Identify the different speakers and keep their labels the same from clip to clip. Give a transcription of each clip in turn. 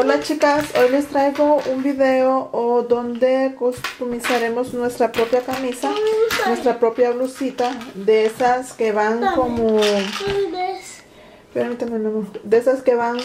Speaker 1: Hola chicas, hoy les traigo un video donde customizaremos nuestra propia camisa, nuestra propia blusita, de esas que van como... Permítame, mi amor. De esas que van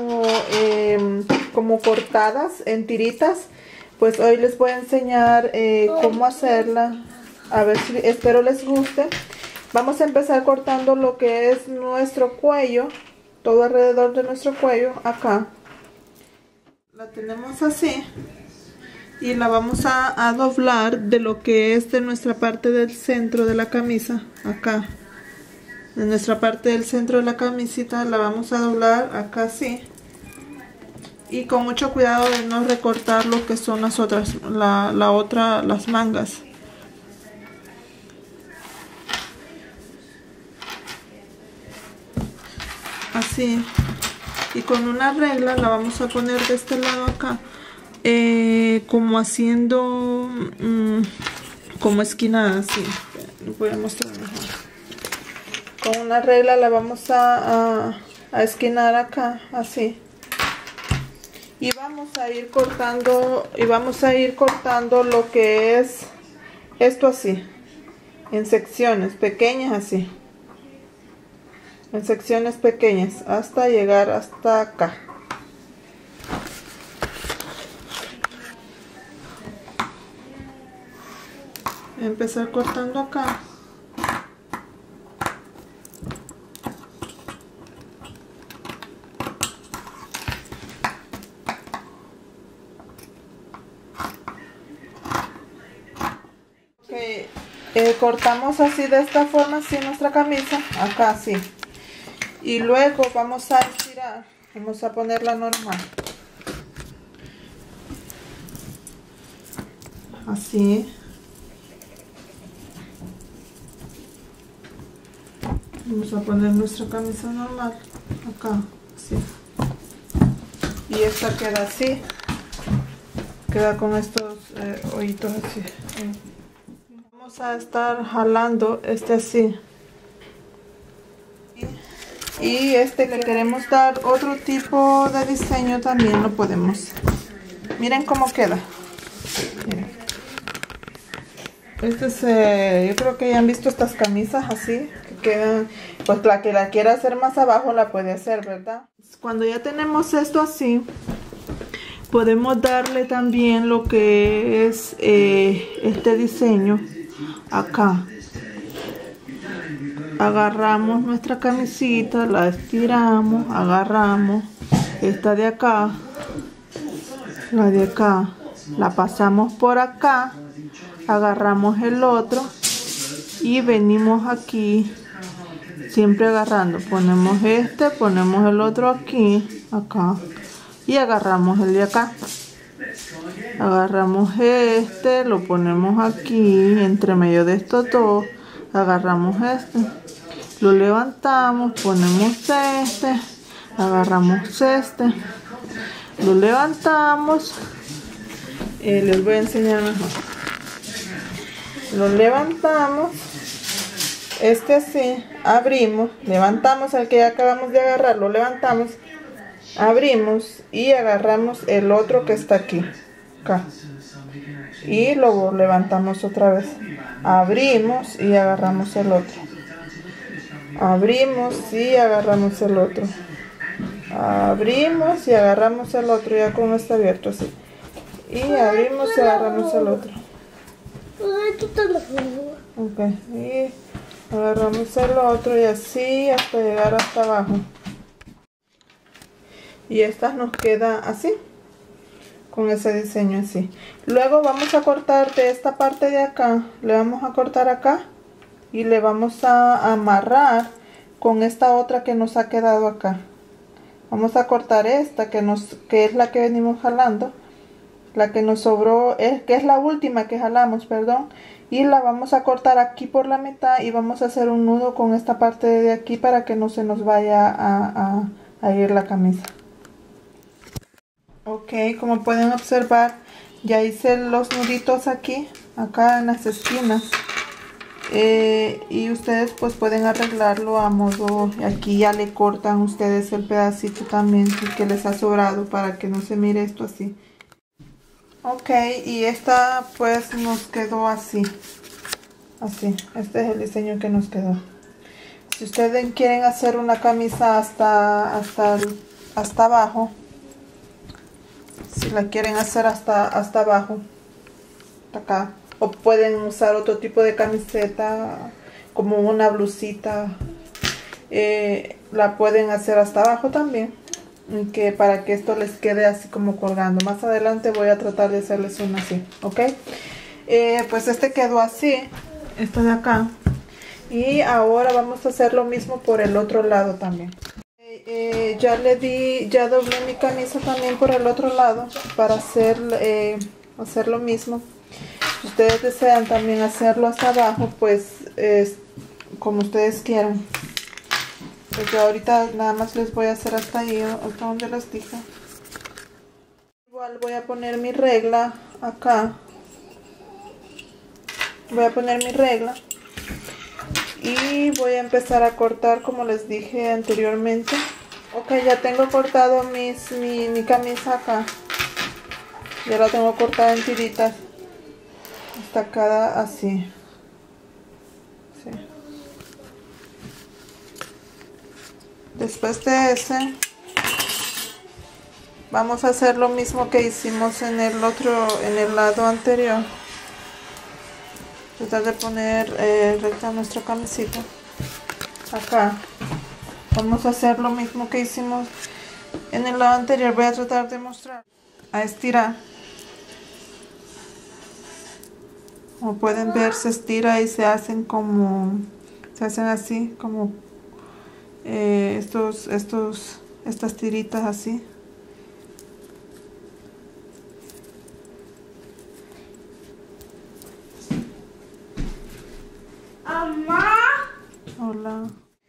Speaker 1: como cortadas en tiritas. Pues hoy les voy a enseñar cómo hacerla. A ver si, espero les guste. Vamos a empezar cortando lo que es nuestro cuello, todo alrededor de nuestro cuello, acá. La tenemos así y la vamos a doblar de lo que es de nuestra parte del centro de la camisa, acá. De nuestra parte del centro de la camisita la vamos a doblar acá así. Y con mucho cuidado de no recortar lo que son las otras, las mangas. Así. Y con una regla la vamos a poner de este lado acá, como haciendo como esquinada, así. Voy a mostrar mejor. Con una regla la vamos a esquinar acá, así. Y vamos a ir cortando lo que es esto así, en secciones pequeñas así. En secciones pequeñas hasta llegar hasta acá. Empezar cortando acá. Okay. Cortamos así de esta forma, así nuestra camisa, acá así. Y luego vamos a estirar, vamos a ponerla normal. Así. Vamos a poner nuestra camisa normal, acá, así. Y esta queda así. Queda con estos hoyitos así. Vamos a estar jalando este así. Y este le queremos dar otro tipo de diseño, también lo podemos. Miren cómo queda. Miren. Este es, yo creo que ya han visto estas camisas así, que quedan, pues la que la quiera hacer más abajo la puede hacer, ¿verdad? Cuando ya tenemos esto así, podemos darle también lo que es este diseño acá. Agarramos nuestra camisita, la estiramos, agarramos esta de acá, la de acá, la pasamos por acá, agarramos el otro y venimos aquí, siempre agarrando, ponemos este, ponemos el otro aquí, acá, y agarramos el de acá. Agarramos este, lo ponemos aquí, entre medio de estos dos, agarramos este. Lo levantamos, ponemos este, agarramos este, lo levantamos, les voy a enseñar mejor. Lo levantamos, este así, abrimos, levantamos el que ya acabamos de agarrar, lo levantamos, abrimos y agarramos el otro que está aquí, acá. Y lo levantamos otra vez, abrimos y agarramos el otro. Abrimos y agarramos el otro. Abrimos y agarramos el otro, ya con este abierto así. Y abrimos y agarramos el otro. Ok, y agarramos el otro y así hasta llegar hasta abajo. Y esta nos queda así, con ese diseño así. Luego vamos a cortar de esta parte de acá, le vamos a cortar acá. Y le vamos a amarrar con esta otra que nos ha quedado acá. Vamos a cortar esta que es la que venimos jalando, la que nos sobró, que es la última que jalamos, perdón. Y la vamos a cortar aquí por la mitad y vamos a hacer un nudo con esta parte de aquí para que no se nos vaya a ir la camisa. Ok, como pueden observar, ya hice los nuditos aquí, acá en las esquinas. y ustedes pues pueden arreglarlo a modo, aquí ya le cortan ustedes el pedacito también que les ha sobrado para que no se mire esto así. Ok, y esta pues nos quedó así, este es el diseño que nos quedó. Si ustedes quieren hacer una camisa hasta abajo, si la quieren hacer hasta abajo, hasta acá, o pueden usar otro tipo de camiseta como una blusita, la pueden hacer hasta abajo también, para que esto les quede así como colgando. Más adelante voy a tratar de hacerles una así, ok. Pues este quedó así, esto de acá, y ahora vamos a hacer lo mismo por el otro lado también. Ya doblé mi camisa también por el otro lado para hacer lo mismo. Si ustedes desean también hacerlo hasta abajo, pues como ustedes quieran. Pues yo ahorita nada más les voy a hacer hasta ahí, hasta donde les dije. Igual voy a poner mi regla acá. Voy a poner mi regla. Y voy a empezar a cortar como les dije anteriormente. Ok, ya tengo cortado mi camisa acá. Ya la tengo cortada en tiritas. Destacada así. Sí. Después de ese, vamos a hacer lo mismo que hicimos en el lado anterior. Tratar de poner recta nuestra camisita. Acá vamos a hacer lo mismo que hicimos en el lado anterior. Voy a tratar de mostrar, a estirar. Como pueden ver, se estira y se hacen así como estas tiritas así.
Speaker 2: Mamá.
Speaker 1: Hola.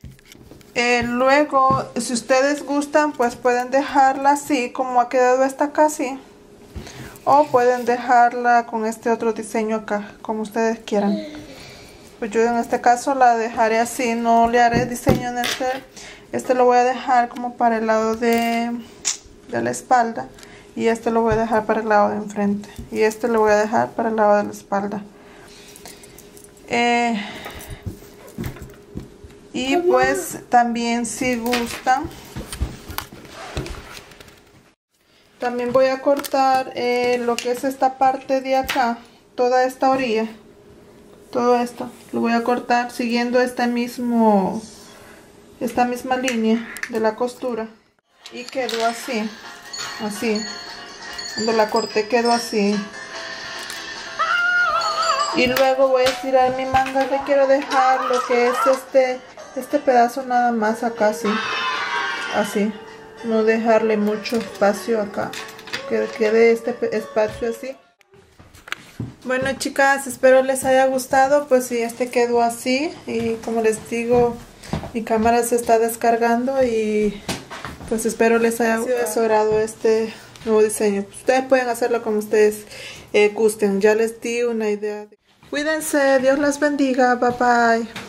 Speaker 1: Luego, si ustedes gustan, pues pueden dejarla así como ha quedado esta acá así. O pueden dejarla con este otro diseño acá, como ustedes quieran. Pues yo en este caso la dejaré así, no le haré diseño en este lo voy a dejar como para el lado de la espalda. Y este lo voy a dejar para el lado de enfrente. Y este lo voy a dejar para el lado de la espalda. Y pues también si gustan, también voy a cortar lo que es esta parte de acá, toda esta orilla, todo esto lo voy a cortar siguiendo esta misma línea de la costura. Y quedó así, cuando la corté quedó así. Y luego voy a estirar mi manga, que quiero dejar lo que es este pedazo nada más acá así, no dejarle mucho espacio acá, que quede este espacio así. Bueno, chicas, espero les haya gustado. Pues sí, este quedó así, y como les digo, mi cámara se está descargando, y pues espero les haya gustado este nuevo diseño. Ustedes pueden hacerlo como ustedes gusten. Ya les di una idea. Cuídense, Dios las bendiga, bye bye.